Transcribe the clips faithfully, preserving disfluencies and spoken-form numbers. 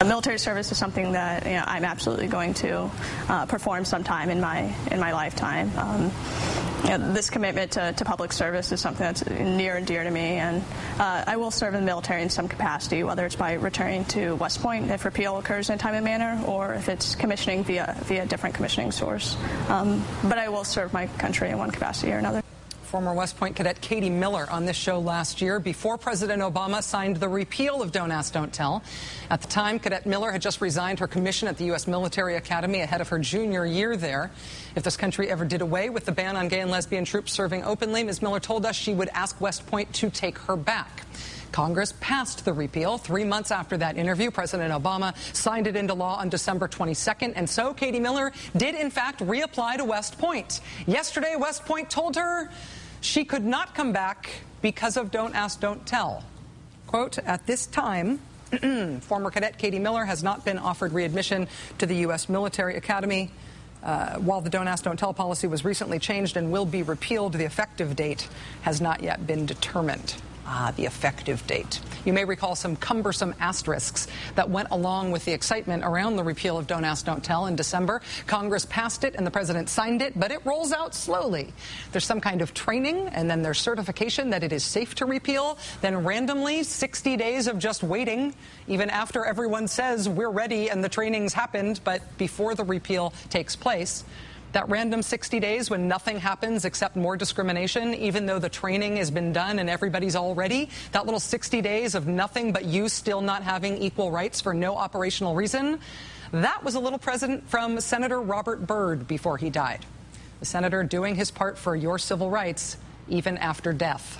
Military service is something that, you know, I'm absolutely going to uh, perform sometime in my in my lifetime. Um, you know, this commitment to, to public service is something that's near and dear to me, and uh, I will serve in the military in some capacity, whether it's by returning to West Point if repeal occurs in a timely manner, or if it's commissioning via via a different commissioning source. Um, but I will serve my country in one capacity or another. Former West Point cadet Katie Miller on this show last year before President Obama signed the repeal of Don't Ask, Don't Tell. At the time, Cadet Miller had just resigned her commission at the U S Military Academy ahead of her junior year there. If this country ever did away with the ban on gay and lesbian troops serving openly, Miz Miller told us she would ask West Point to take her back. Congress passed the repeal. Three months after that interview, President Obama signed it into law on December twenty-second, and so Katie Miller did, in fact, reapply to West Point. Yesterday, West Point told her she could not come back because of Don't Ask, Don't Tell. Quote, at this time, former cadet Katie Miller has not been offered readmission to the U S Military Academy. Uh, while the Don't Ask, Don't Tell policy was recently changed and will be repealed, the effective date has not yet been determined. Ah, the effective date. You may recall some cumbersome asterisks that went along with the excitement around the repeal of Don't Ask, Don't Tell in December. Congress passed it and the president signed it, but it rolls out slowly. There's some kind of training, and then there's certification that it is safe to repeal. Then randomly, sixty days of just waiting, even after everyone says we're ready and the training's happened, but before the repeal takes place. That random sixty days when nothing happens except more discrimination, even though the training has been done and everybody's all ready, that little sixty days of nothing but you still not having equal rights for no operational reason, that was a little present from Senator Robert Byrd before he died. The senator doing his part for your civil rights even after death.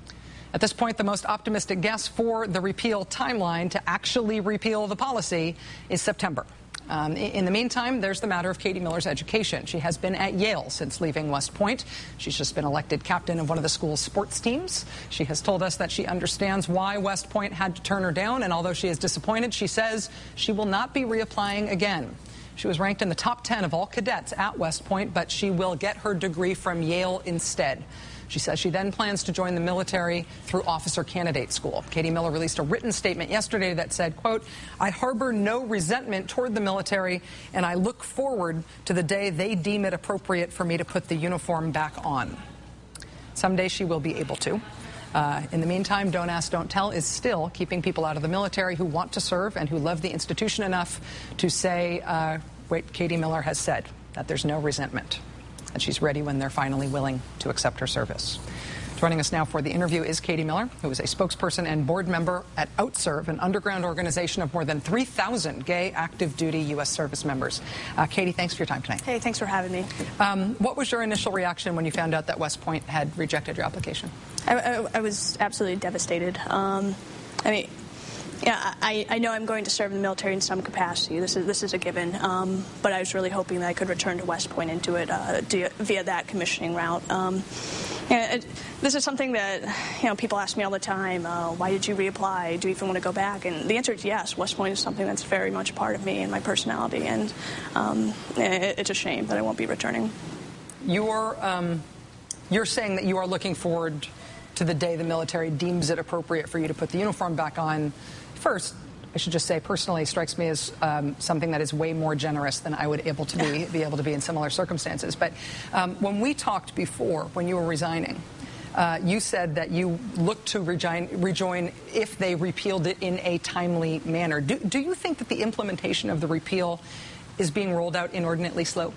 At this point, the most optimistic guess for the repeal timeline to actually repeal the policy is September. Um, in the meantime, there's the matter of Katie Miller's education. She has been at Yale since leaving West Point. She's just been elected captain of one of the school's sports teams. She has told us that she understands why West Point had to turn her down, and although she is disappointed, she says she will not be reapplying again. She was ranked in the top ten of all cadets at West Point, but she will get her degree from Yale instead. She says she then plans to join the military through officer candidate school. Katie Miller released a written statement yesterday that said, quote, I harbor no resentment toward the military, and I look forward to the day they deem it appropriate for me to put the uniform back on. Someday she will be able to. Uh, in the meantime, Don't Ask, Don't Tell is still keeping people out of the military who want to serve and who love the institution enough to say uh, what Katie Miller has said, that there's no resentment, and she's ready when they're finally willing to accept her service. Joining us now for the interview is Katie Miller, who is a spokesperson and board member at OutServe, an underground organization of more than three thousand gay active duty U S service members. Uh, Katie, thanks for your time tonight. Hey, thanks for having me. Um, what was your initial reaction when you found out that West Point had rejected your application? I, I, I was absolutely devastated. Um, I mean, Yeah, I, I know I'm going to serve in the military in some capacity. This is this is a given. Um, but I was really hoping that I could return to West Point and do it uh, do, via that commissioning route. Um, yeah, it, this is something that, you know, people ask me all the time. Uh, why did you reapply? Do you even want to go back? And the answer is yes. West Point is something that's very much a part of me and my personality. And um, it, it's a shame that I won't be returning. You're um, you're saying that you are looking forward to the day the military deems it appropriate for you to put the uniform back on. First, I should just say, personally, strikes me as um, something that is way more generous than I would able to be, be able to be in similar circumstances. But um, when we talked before, when you were resigning, uh, you said that you looked to rejoin, rejoin if they repealed it in a timely manner. Do, do you think that the implementation of the repeal is being rolled out inordinately slow?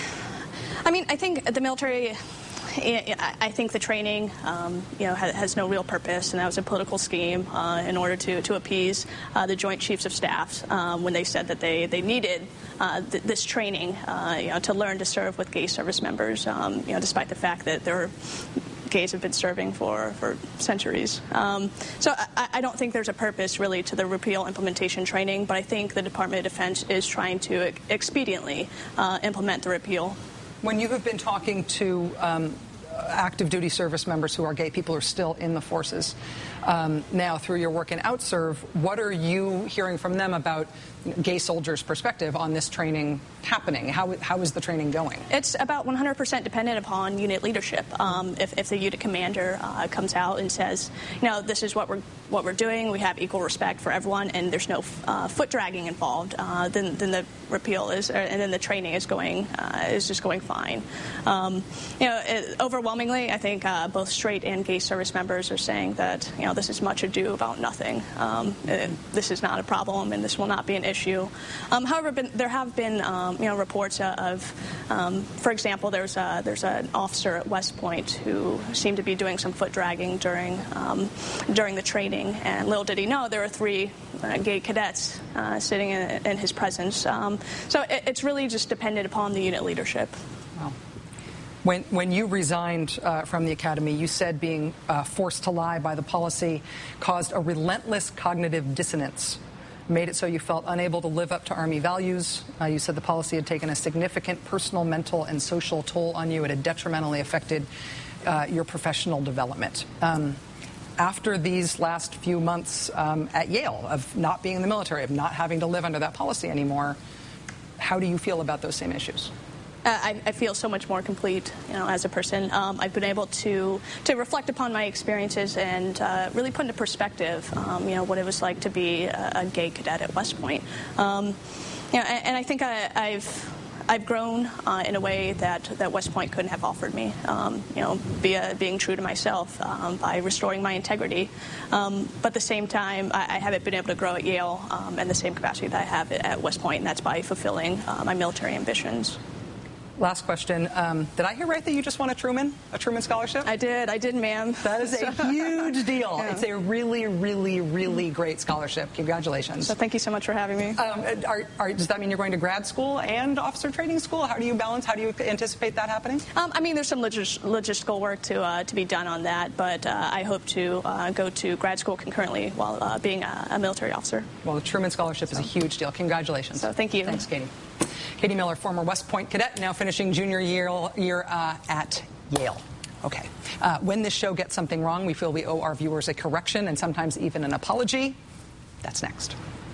I mean, I think the military... I think the training, um, you know, has, has no real purpose, and that was a political scheme uh, in order to, to appease uh, the Joint Chiefs of Staff um, when they said that they, they needed uh, th this training, uh, you know, to learn to serve with gay service members, um, you know, despite the fact that there are gays have been serving for, for centuries. Um, so I, I don't think there's a purpose really to the repeal implementation training, but I think the Department of Defense is trying to expediently uh, implement the repeal. When you have been talking to um, active duty service members who are gay, people who are still in the forces um, now through your work in OutServe, what are you hearing from them about gay soldiers' perspective on this training happening? How, how is the training going? It's about one hundred percent dependent upon unit leadership. Um, if, if the unit commander uh, comes out and says, you know, this is what we're what we're doing, we have equal respect for everyone, and there's no uh, foot dragging involved, uh, then, then the repeal is, and then the training is going uh, is just going fine. Um, you know, it, overwhelmingly, I think uh, both straight and gay service members are saying that you know this is much ado about nothing. Um, it, this is not a problem, and this will not be an issue. Um, however, been, there have been um, you know reports of, um, for example, there's a, there's an officer at West Point who seemed to be doing some foot dragging during um, during the training, and little did he know there were three uh, gay cadets uh, sitting in, in his presence. Um, so it, it's really just dependent upon the unit leadership. Wow. When, when you resigned uh, from the academy, you said being uh, forced to lie by the policy caused a relentless cognitive dissonance, made it so you felt unable to live up to Army values. Uh, you said the policy had taken a significant personal, mental, and social toll on you. It had detrimentally affected uh, your professional development. Um, after these last few months um, at Yale of not being in the military, of not having to live under that policy anymore, how do you feel about those same issues? Uh, I, I feel so much more complete, you know, as a person. Um, I've been able to to reflect upon my experiences and uh, really put into perspective, um, you know, what it was like to be a, a gay cadet at West Point. Um, you know, and, and I think I, I've I've grown uh, in a way that, that West Point couldn't have offered me. Um, you know, be a, being true to myself um, by restoring my integrity. Um, but at the same time, I, I haven't been able to grow at Yale um, in the same capacity that I have at West Point, and that's by fulfilling uh, my military ambitions. Last question. Um, did I hear right that you just won a Truman, a Truman Scholarship? I did. I did, ma'am. That is a huge deal. Yeah. It's a really, really, really great scholarship. Congratulations. So thank you so much for having me. Um, are, are, does that mean you're going to grad school and officer training school? How do you balance? How do you anticipate that happening? Um, I mean, there's some logis logistical work to uh, to be done on that, but uh, I hope to uh, go to grad school concurrently while uh, being a, a military officer. Well, the Truman Scholarship so. is a huge deal. Congratulations. So thank you. Thanks, Katie. Katie Miller, former West Point cadet, now finishing junior year, year uh, at Yale. Okay. Uh, when this show gets something wrong, we feel we owe our viewers a correction and sometimes even an apology. That's next.